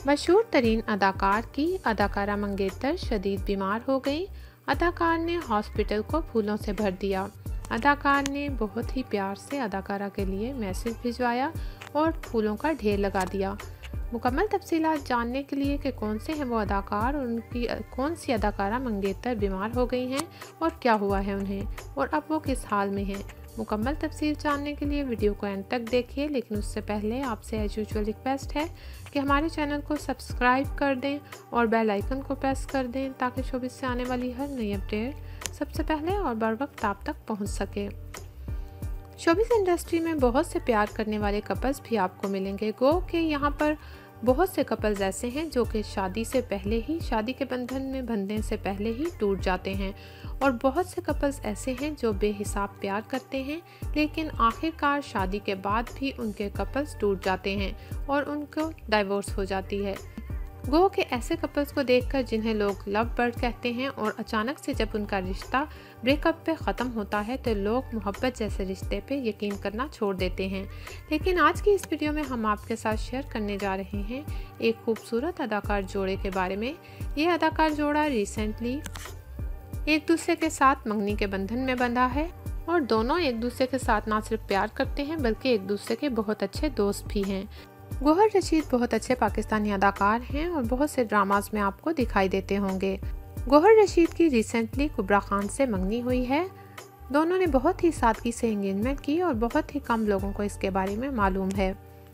मशहूर तरीन अदाकार की अदाकारा मंगेतर शदीद बीमार हो गई। अदाकार ने हॉस्पिटल को फूलों से भर दिया। अदाकार ने बहुत ही प्यार से अदाकारा के लिए मैसेज भिजवाया और फूलों का ढेर लगा दिया। मुकम्मल तफसीलात जानने के लिए कि कौन से हैं वो अदाकार और उनकी कौन सी अदाकारा मंगेतर बीमार हो गई हैं और क्या हुआ है उन्हें और अब वो किस हाल में हैं, मुकम्मल तफसील जानने के लिए वीडियो को एंड तक देखिए। लेकिन उससे पहले आपसे एज यूजुअल रिक्वेस्ट है कि हमारे चैनल को सब्सक्राइब कर दें और बेल आइकन को प्रेस कर दें ताकि शोबिज़ से आने वाली हर नई अपडेट सबसे पहले और बर वक्त आप तक पहुंच सके। शोबिज़ इंडस्ट्री में बहुत से प्यार करने वाले कपल्स भी आपको मिलेंगे। गो के यहाँ पर बहुत से कपल्स ऐसे हैं जो कि शादी से पहले ही, शादी के बंधन में बंधने से पहले ही टूट जाते हैं और बहुत से कपल्स ऐसे हैं जो बेहिसाब प्यार करते हैं लेकिन आखिरकार शादी के बाद भी उनके कपल्स टूट जाते हैं और उनको डाइवोर्स हो जाती है। गो के ऐसे कपल्स को देखकर जिन्हें लोग लव बर्ड कहते हैं और अचानक से जब उनका रिश्ता ब्रेकअप पे ख़त्म होता है तो लोग मोहब्बत जैसे रिश्ते पे यकीन करना छोड़ देते हैं। लेकिन आज की इस वीडियो में हम आपके साथ शेयर करने जा रहे हैं एक खूबसूरत अदाकार जोड़े के बारे में। ये अदाकार जोड़ा रिसेंटली एक दूसरे के साथ मंगनी के बंधन में बंधा है और दोनों एक दूसरे के साथ ना सिर्फ प्यार करते हैं बल्कि एक दूसरे के बहुत अच्छे दोस्त भी हैं। गौहर रशीद बहुत अच्छे पाकिस्तानी अदाकार हैं और बहुत से ड्रामाज में आपको दिखाई देते होंगे। गौहर रशीद की रिसेंटली कुबरा खान से मंगनी हुई है। दोनों ने बहुत ही सादगी से एंगेजमेंट की और बहुत ही कम लोगों को इसके बारे में मालूम है।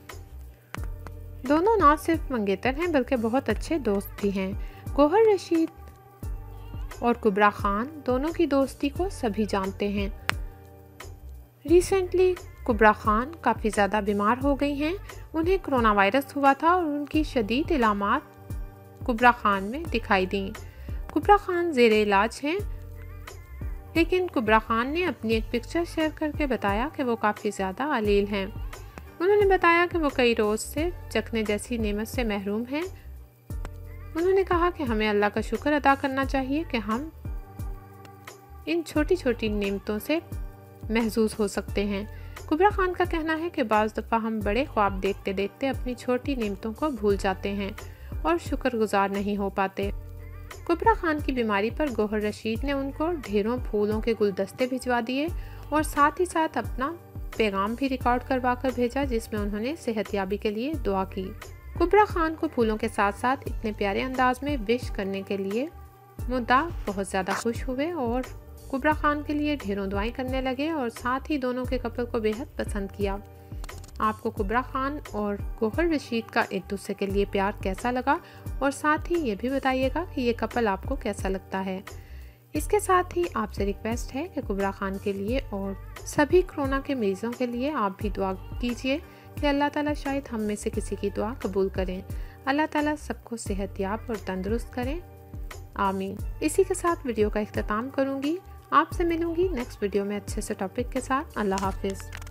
दोनों ना सिर्फ मंगेतर हैं बल्कि बहुत अच्छे दोस्त भी हैं। गौहर रशीद और कुबरा खान दोनों की दोस्ती को सभी जानते हैं। रिसेंटली कुबरा खान काफ़ी ज़्यादा बीमार हो गई हैं। उन्हें कोरोना वायरस हुआ था और उनकी शदीद इलामात कुबरा खान में दिखाई दी। कुबरा खान ज़ेरे इलाज हैं लेकिन कुबरा खान ने अपनी एक पिक्चर शेयर करके बताया कि वो काफ़ी ज़्यादा अलील हैं। उन्होंने बताया कि वो कई रोज़ से चखने जैसी नेमत से महरूम हैं। उन्होंने कहा कि हमें अल्लाह का शुक्र अदा करना चाहिए कि हम इन छोटी छोटी नेमतों से महसूस हो सकते हैं। कुबरा खान का कहना है कि बाज़ दफ़ा हम बड़े ख्वाब देखते देखते अपनी छोटी नेमतों को भूल जाते हैं और शुक्रगुजार नहीं हो पाते। कुबरा खान की बीमारी पर गौहर रशीद ने उनको ढेरों फूलों के गुलदस्ते भिजवा दिए और साथ ही साथ अपना पैगाम भी रिकॉर्ड करवा कर भेजा जिसमें उन्होंने सेहतयाबी के लिए दुआ की। कुबरा खान को फूलों के साथ साथ इतने प्यारे अंदाज में विश करने के लिए मुद्दा बहुत ज़्यादा खुश हुए और कुबरा खान के लिए ढेरों दुआएं करने लगे और साथ ही दोनों के कपल को बेहद पसंद किया। आपको कुबरा खान और गौहर रशीद का एक दूसरे के लिए प्यार कैसा लगा और साथ ही ये भी बताइएगा कि ये कपल आपको कैसा लगता है। इसके साथ ही आपसे रिक्वेस्ट है कि कुबरा खान के लिए और सभी कोरोना के मरीजों के लिए आप भी दुआ कीजिए कि अल्लाह ताला शायद हम में से किसी की दुआ कबूल करें। अल्लाह ताला सबको सेहतयाब और तंदुरुस्त करें, आमीन। इसी के साथ वीडियो का इख्तिताम करूँगी। आपसे मिलूंगी नेक्स्ट वीडियो में अच्छे से टॉपिक के साथ। अल्लाह हाफिज़।